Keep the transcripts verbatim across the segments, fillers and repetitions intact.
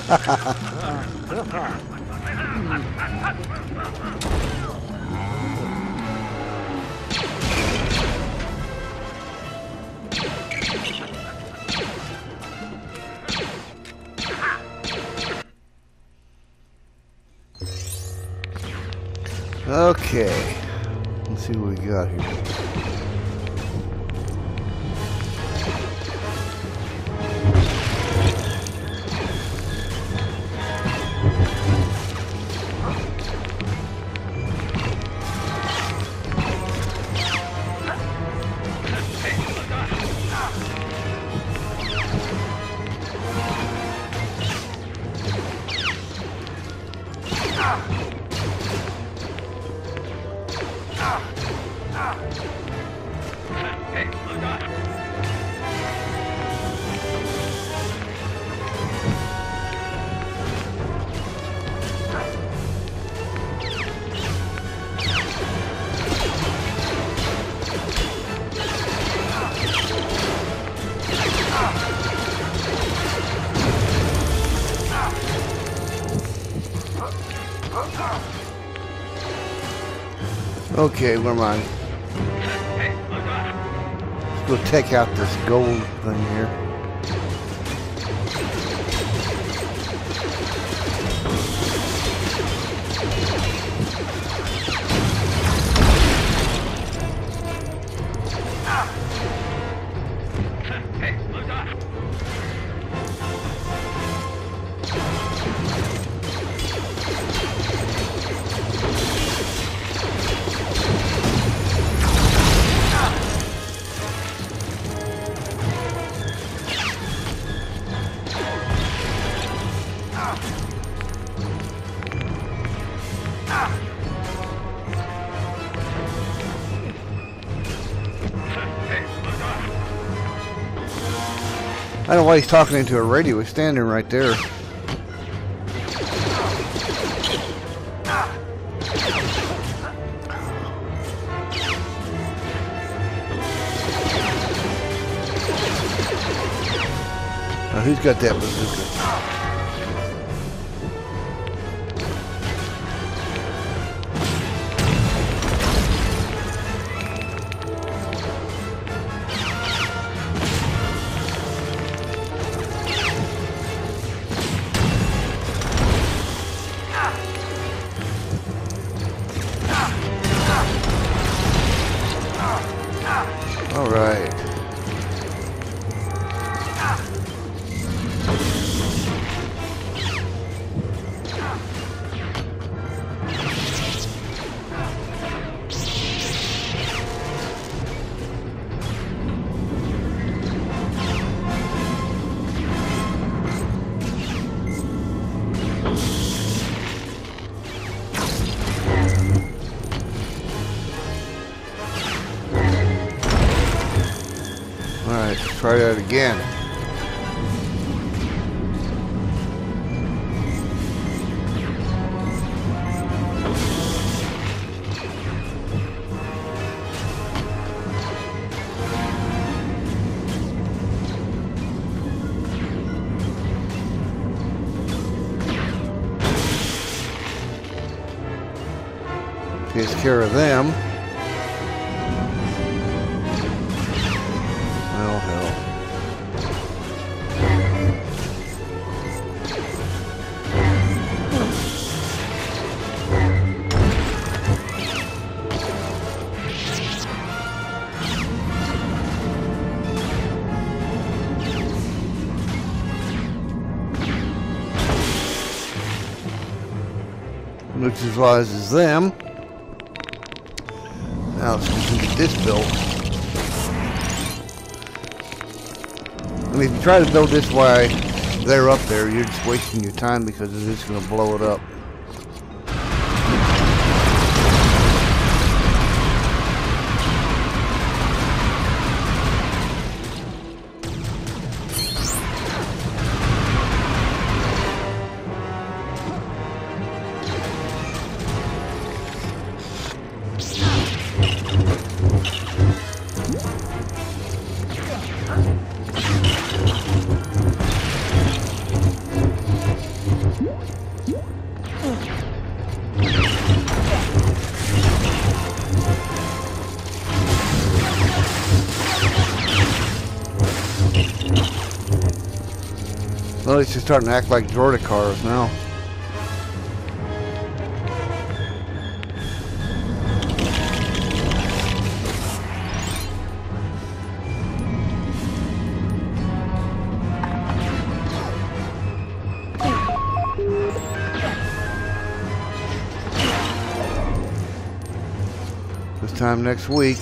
Okay, let's see what we got here. Okay, where am I? Let's go take out this gold thing here. I don't know why he's talking into a radio. He's standing right there. Now, who's got that bazooka? All right. Alright, let's try that again. Takes care of them. Well, hell. Neutralizes them. Now let's see if we can get this built. I mean, if you try to build this while they're up there, you're just wasting your time because it's just going to blow it up. Oh, it's just starting to act like Jordan cars now. This time next week.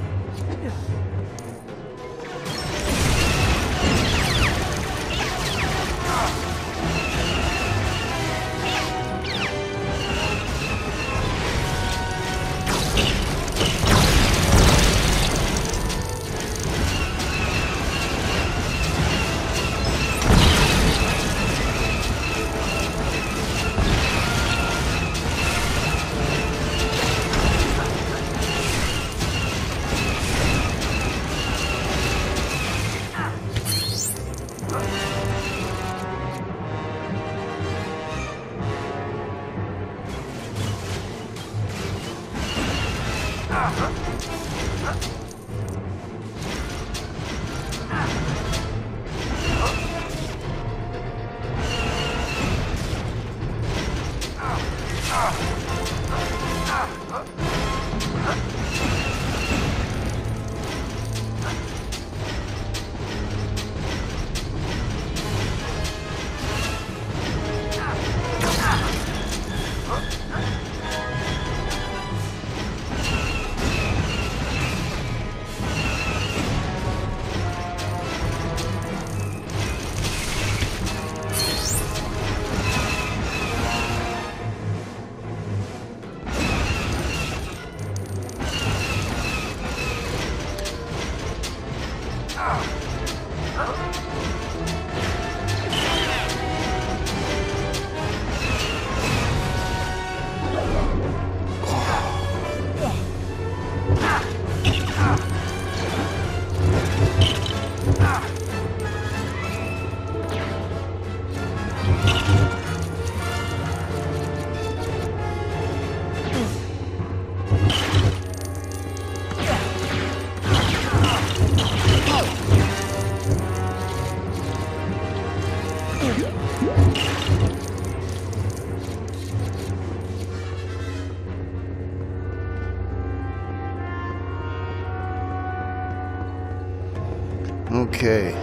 Okay.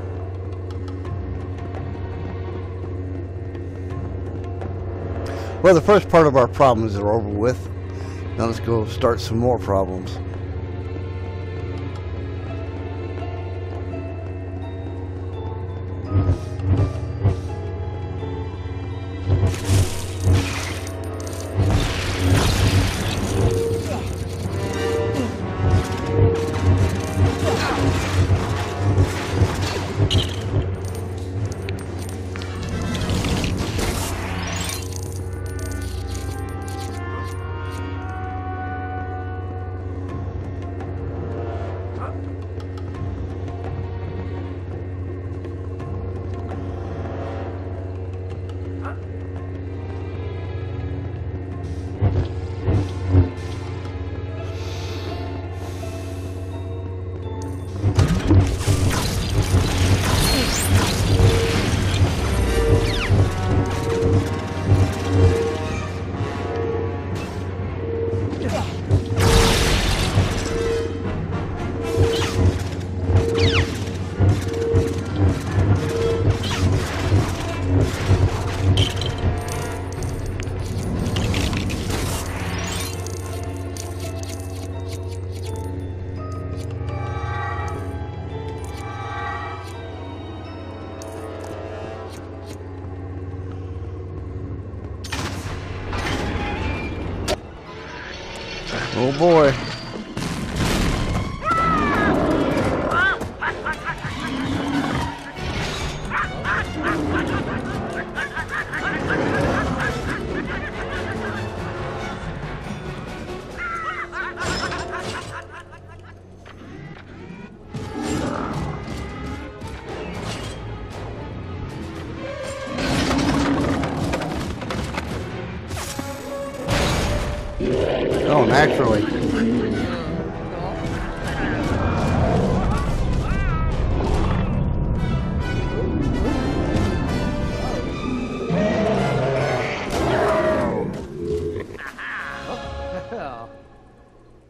Well, the first part of our problems are over with. Now let's go start some more problems. Oh boy. Oh, naturally.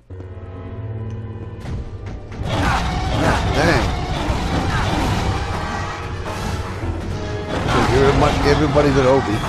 Dang. So everybody, everybody's at Obi.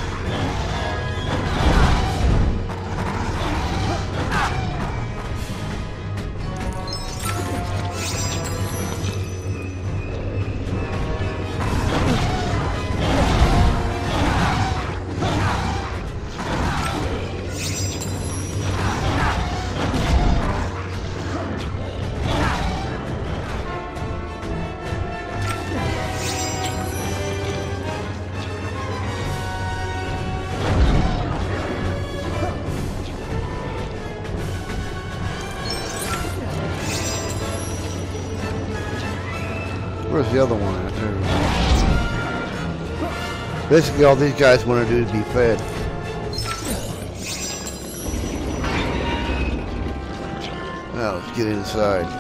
Where's the other one at there? Basically, all these guys want to do is be fed. Now, let's get inside.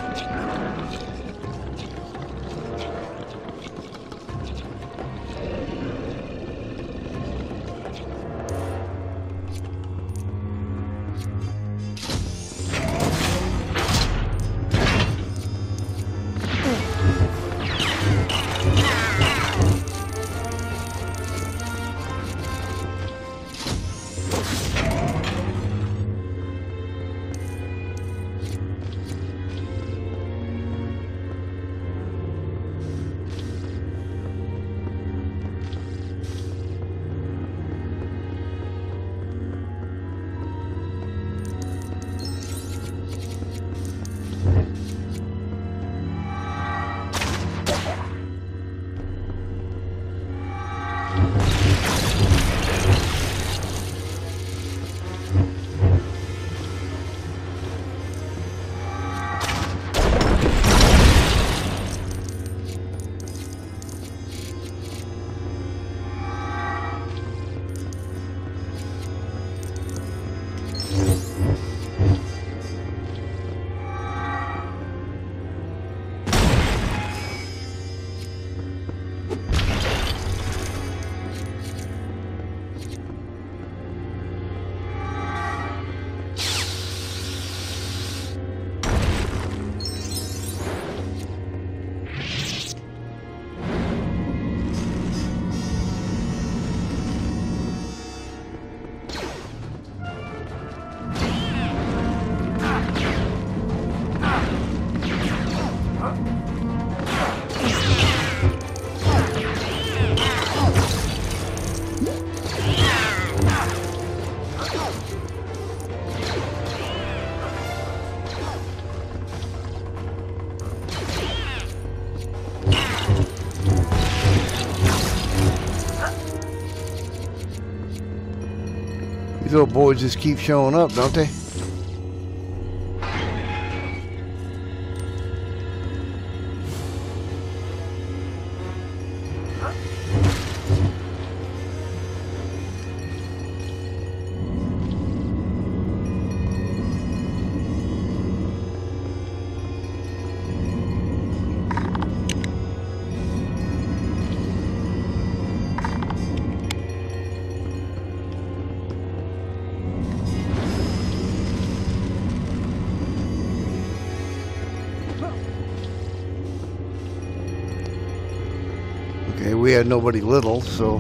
These little boys just keep showing up, don't they? Okay, we had nobody little, so...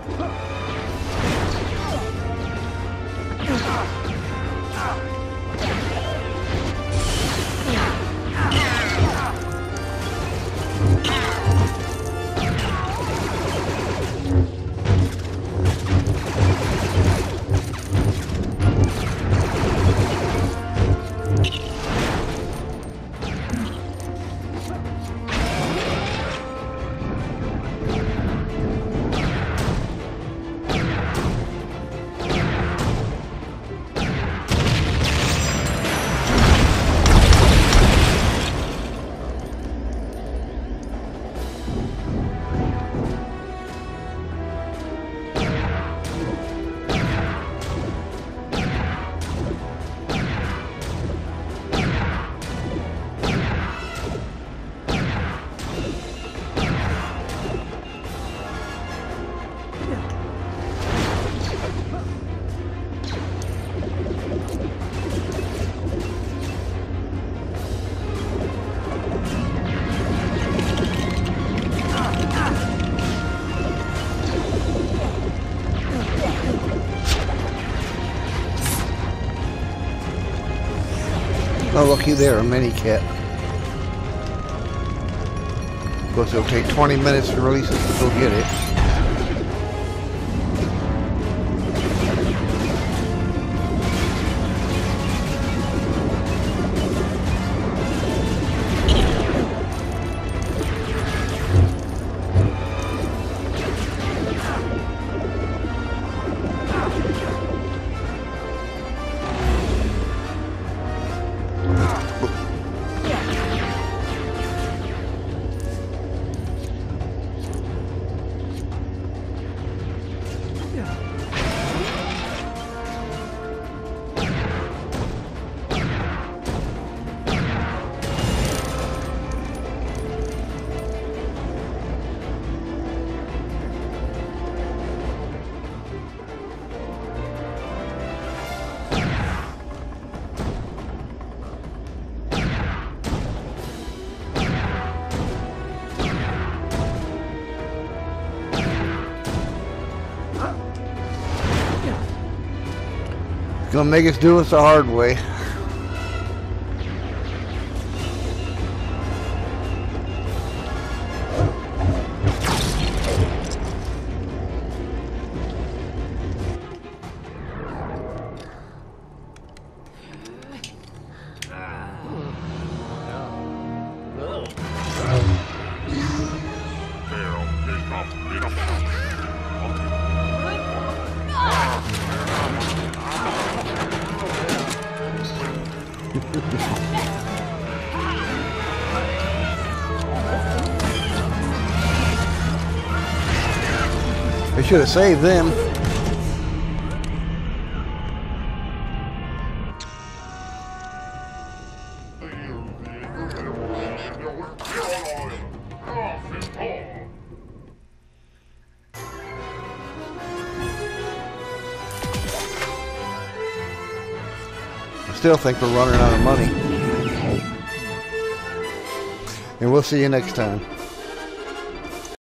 Oh, looky there, a mini kit. Of course, it'll take twenty minutes to release it to go get it. Gonna make us do this the hard way. They should have saved them. I still think we're running out of money. And we'll see you next time.